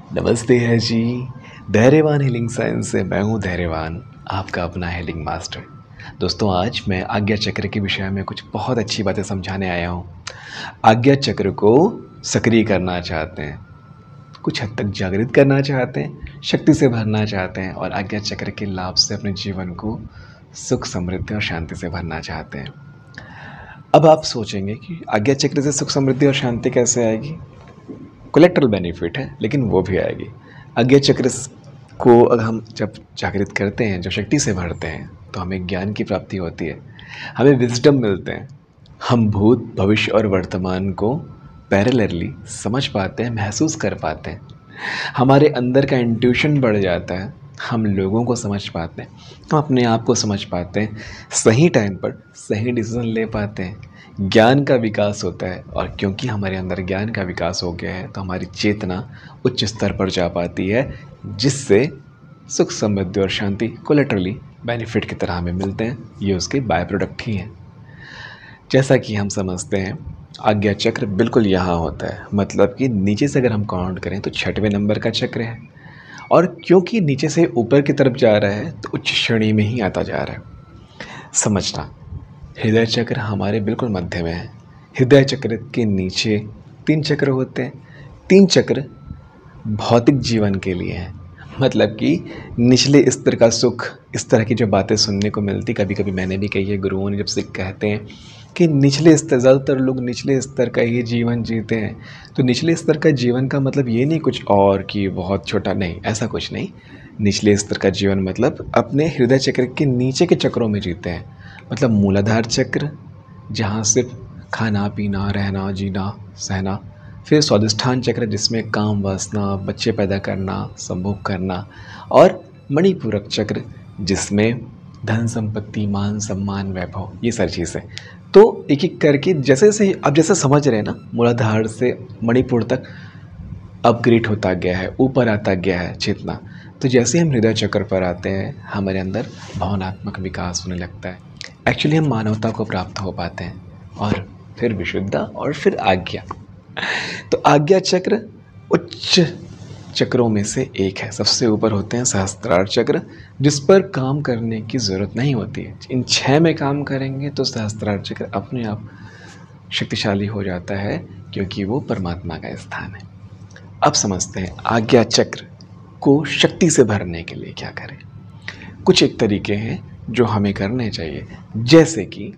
नमस्ते है जी। धैर्यवान हीलिंग साइंस से मैं हूँ धैर्यवान, आपका अपना हीलिंग मास्टर। दोस्तों, आज मैं आज्ञा चक्र के विषय में कुछ बहुत अच्छी बातें समझाने आया हूँ। आज्ञा चक्र को सक्रिय करना चाहते हैं, कुछ हद तक जागृत करना चाहते हैं, शक्ति से भरना चाहते हैं और आज्ञा चक्र के लाभ से अपने जीवन को सुख, समृद्धि और शांति से भरना चाहते हैं। अब आप सोचेंगे कि आज्ञा चक्र से सुख, समृद्धि और शांति कैसे आएगी? कोलेक्ट्रल बेनिफिट है, लेकिन वो भी आएगी। आज्ञा चक्र को अगर हम जब जागृत करते हैं, जब शक्ति से भरते हैं, तो हमें ज्ञान की प्राप्ति होती है, हमें विजडम मिलते हैं। हम भूत, भविष्य और वर्तमान को पैरेलली समझ पाते हैं, महसूस कर पाते हैं। हमारे अंदर का इंट्यूशन बढ़ जाता है, हम लोगों को समझ पाते हैं, हम अपने आप को समझ पाते हैं, सही टाइम पर सही डिसीजन ले पाते हैं। ज्ञान का विकास होता है और क्योंकि हमारे अंदर ज्ञान का विकास हो गया है तो हमारी चेतना उच्च स्तर पर जा पाती है, जिससे सुख, समृद्धि और शांति कोलेटरली बेनिफिट की तरह हमें मिलते हैं। ये उसके बाय प्रोडक्ट ही हैं। जैसा कि हम समझते हैं, आज्ञा चक्र बिल्कुल यहाँ होता है, मतलब कि नीचे से अगर हम काउंट करें तो 6वें नंबर का चक्र है और क्योंकि नीचे से ऊपर की तरफ जा रहा है तो उच्च श्रेणी में ही आता जा रहा है। समझना, हृदय चक्र हमारे बिल्कुल मध्य में है। हृदय चक्र के नीचे 3 चक्र होते हैं। 3 चक्र भौतिक जीवन के लिए हैं, मतलब कि निचले स्तर का सुख। इस तरह की जो बातें सुनने को मिलती, कभी कभी मैंने भी कही है, गुरुओं ने जब से कहते हैं कि निचले स्तर, ज़्यादातर लोग निचले स्तर का ही जीवन जीते हैं। तो निचले स्तर का जीवन का मतलब ये नहीं कुछ और कि बहुत छोटा, नहीं, ऐसा कुछ नहीं। निचले स्तर का जीवन मतलब अपने हृदय चक्र के नीचे के चक्रों में जीते हैं, मतलब मूलाधार चक्र, जहाँ सिर्फ खाना पीना, रहना, जीना, सहना। फिर स्वादिष्ठान चक्र, जिसमें काम, वासना, बच्चे पैदा करना, संभोग करना। और मणिपूरक चक्र, जिसमें धन, संपत्ति, मान, सम्मान, वैभव, ये सारी चीज़ें। तो एक एक करके जैसे जैसे अब जैसे समझ रहे हैं ना, मूलाधार से मणिपुर तक अपग्रेड होता गया है, ऊपर आता गया है चेतना। तो जैसे हम हृदय चक्र पर आते हैं, हमारे अंदर भावनात्मक विकास होने लगता है। एक्चुअली हम मानवता को प्राप्त हो पाते हैं और फिर विशुद्धता और फिर आज्ञा। तो आज्ञा चक्र उच्च चक्रों में से एक है। सबसे ऊपर होते हैं सहस्त्रार चक्र, जिस पर काम करने की ज़रूरत नहीं होती है। इन 6 में काम करेंगे तो सहस्त्रार चक्र अपने आप शक्तिशाली हो जाता है, क्योंकि वो परमात्मा का स्थान है। अब समझते हैं आज्ञा चक्र को शक्ति से भरने के लिए क्या करें। कुछ एक तरीके हैं जो हमें करने चाहिए, जैसे कि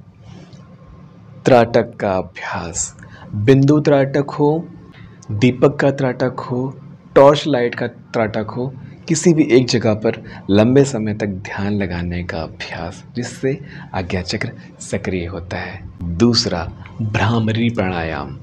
त्राटक का अभ्यास। बिंदु त्राटक हो, दीपक का त्राटक हो, टॉर्च लाइट का त्राटक हो, किसी भी एक जगह पर लंबे समय तक ध्यान लगाने का अभ्यास, जिससे आज्ञा चक्र सक्रिय होता है। दूसरा, भ्रामरी प्राणायाम।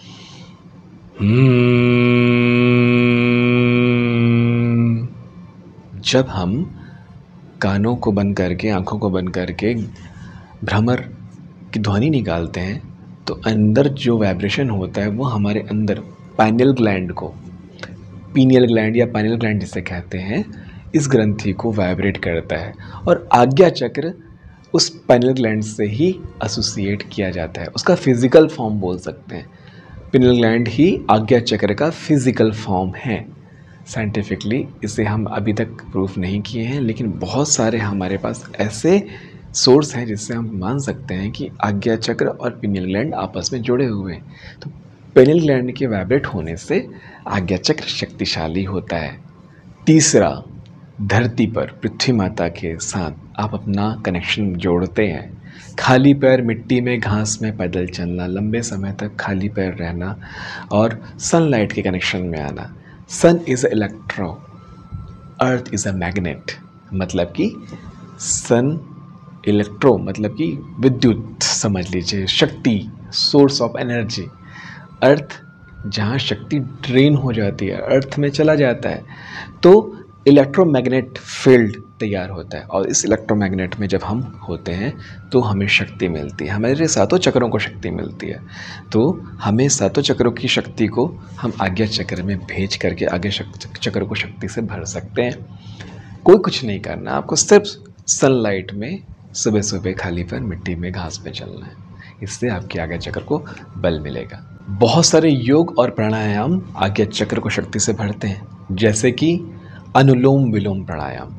जब हम कानों को बंद करके, आंखों को बंद करके भ्रमर की ध्वनि निकालते हैं, तो अंदर जो वाइब्रेशन होता है वो हमारे अंदर पाइनियल ग्लैंड को, पीनियल ग्लैंड या पाइनियल ग्लैंड जिसे कहते हैं, इस ग्रंथि को वाइब्रेट करता है। और आज्ञा चक्र उस पाइनियल ग्लैंड से ही एसोसिएट किया जाता है, उसका फिजिकल फॉर्म बोल सकते हैं। पिनियल ग्लैंड ही आज्ञा चक्र का फिजिकल फॉर्म है। साइंटिफिकली इसे हम अभी तक प्रूफ नहीं किए हैं, लेकिन बहुत सारे हमारे पास ऐसे सोर्स हैं जिससे हम मान सकते हैं कि आज्ञा चक्र और पिनियल ग्लैंड आपस में जुड़े हुए हैं। तो पिनियल ग्लैंड के वाइब्रेट होने से आज्ञा चक्र शक्तिशाली होता है। तीसरा, धरती पर पृथ्वी माता के साथ आप अपना कनेक्शन जोड़ते हैं। खाली पैर मिट्टी में, घास में पैदल चलना, लंबे समय तक खाली पैर रहना और सनलाइट के कनेक्शन में आना। Sun is electro, earth is a magnet, मतलब कि सन इलेक्ट्रो मतलब कि विद्युत समझ लीजिए, शक्ति, सोर्स ऑफ एनर्जी। अर्थ जहाँ शक्ति ड्रेन हो जाती है, अर्थ में चला जाता है, तो इलेक्ट्रोमैग्नेट फील्ड तैयार होता है। और इस इलेक्ट्रोमैग्नेट में जब हम होते हैं तो हमें शक्ति मिलती है, हमारे 7 चक्रों को शक्ति मिलती है। तो हमें 7 चक्रों की शक्ति को हम आज्ञा चक्र में भेज करके आगे चक्र को शक्ति से भर सकते हैं। कोई कुछ नहीं करना, आपको सिर्फ सनलाइट में सुबह सुबह खाली पैर मिट्टी में, घास पे चलना है। इससे आपके आज्ञा चक्र को बल मिलेगा। बहुत सारे योग और प्राणायाम आज्ञा चक्र को शक्ति से भरते हैं। जैसे कि अनुलोम विलोम प्राणायाम।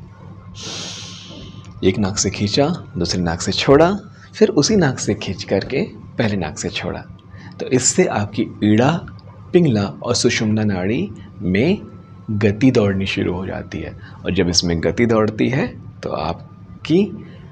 एक नाक से खींचा, दूसरी नाक से छोड़ा, फिर उसी नाक से खींच करके पहले नाक से छोड़ा। तो इससे आपकी ईड़ा, पिंगला और सुषुम्ना नाड़ी में गति दौड़नी शुरू हो जाती है। और जब इसमें गति दौड़ती है तो आपकी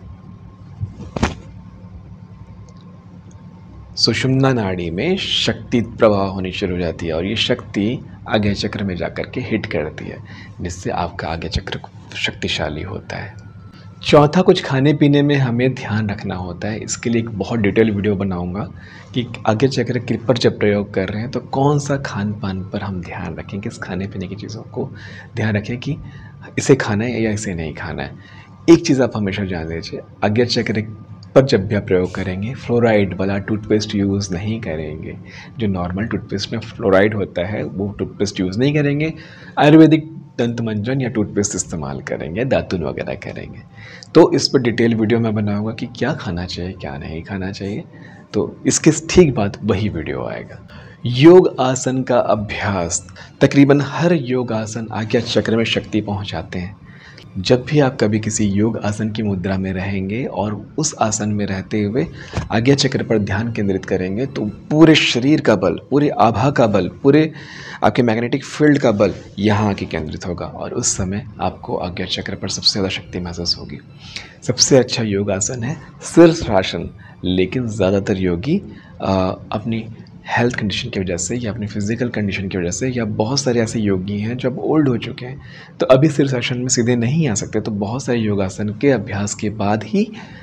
सुषुम्ना नाड़ी में शक्ति प्रवाह होनी शुरू हो जाती है और ये शक्ति आज्ञा चक्र में जाकर के हिट करती है, जिससे आपका आज्ञा चक्र शक्तिशाली होता है। चौथा, कुछ खाने पीने में हमें ध्यान रखना होता है। इसके लिए एक बहुत डिटेल वीडियो बनाऊंगा कि आज्ञा चक्र के पर जब प्रयोग कर रहे हैं तो कौन सा खान पान पर हम ध्यान रखें, किस खाने पीने की चीज़ों को ध्यान रखें कि इसे खाना है या इसे नहीं खाना है। एक चीज़ आप हमेशा जान लीजिए, आज्ञा चक्र पर जब भी आप प्रयोग करेंगे फ्लोराइड वाला टूथपेस्ट यूज़ नहीं करेंगे। जो नॉर्मल टूथपेस्ट में फ्लोराइड होता है वो टूथपेस्ट यूज़ नहीं करेंगे। आयुर्वेदिक दंत मंजन या टूथपेस्ट इस्तेमाल करेंगे, दातुन वगैरह करेंगे। तो इस पर डिटेल वीडियो मैं बनाऊंगा कि क्या खाना चाहिए क्या नहीं खाना चाहिए। तो इसके ठीक बाद वही वीडियो आएगा। योग आसन का अभ्यास। तकरीबन हर योग आसन आज्ञा चक्र में शक्ति पहुंचाते हैं। जब भी आप कभी किसी योग आसन की मुद्रा में रहेंगे और उस आसन में रहते हुए आज्ञा चक्र पर ध्यान केंद्रित करेंगे तो पूरे शरीर का बल, पूरे आभा का बल, पूरे आपके मैग्नेटिक फील्ड का बल यहाँ आके केंद्रित होगा और उस समय आपको आज्ञा चक्र पर सबसे ज़्यादा शक्ति महसूस होगी। सबसे अच्छा योग आसन है शीर्षासन, लेकिन ज़्यादातर योगी अपनी हेल्थ कंडीशन की वजह से या अपनी फिजिकल कंडीशन की वजह से, या बहुत सारे ऐसे योगी हैं जो अब ओल्ड हो चुके हैं तो अभी शीर्षासन में सीधे नहीं आ सकते, तो बहुत सारे योगासन के अभ्यास के बाद ही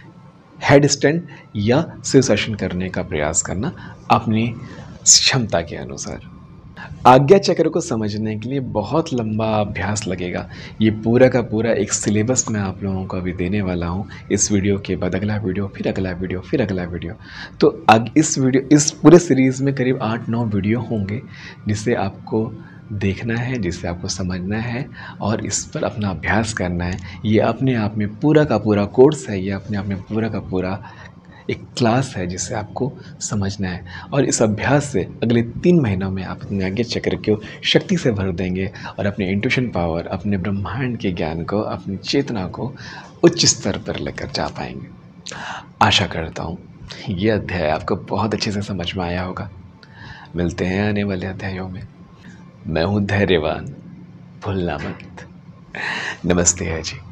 हेड स्टैंड या शीर्षासन करने का प्रयास करना अपनी क्षमता के अनुसार। आज्ञा चक्र को समझने के लिए बहुत लंबा अभ्यास लगेगा। ये पूरा का पूरा एक सिलेबस मैं आप लोगों को अभी देने वाला हूँ। इस वीडियो के बाद अगला वीडियो, फिर अगला वीडियो, फिर अगला वीडियो। तो इस पूरे सीरीज़ में करीब 8-9 वीडियो होंगे जिसे आपको देखना है, जिसे आपको समझना है और इस पर अपना अभ्यास करना है। ये अपने आप में पूरा का पूरा कोर्स है, ये अपने आप में पूरा का पूरा एक क्लास है जिसे आपको समझना है। और इस अभ्यास से अगले 3 महीनों में आप अपने आज्ञा चक्र को शक्ति से भर देंगे और अपने इंट्यूशन पावर, अपने ब्रह्मांड के ज्ञान को, अपनी चेतना को उच्च स्तर पर लेकर जा पाएंगे। आशा करता हूँ ये अध्याय आपको बहुत अच्छे से समझ में आया होगा। मिलते हैं आने वाले अध्यायों में। मैं हूँ धैर्यवान, भूलना मत। नमस्ते है जी।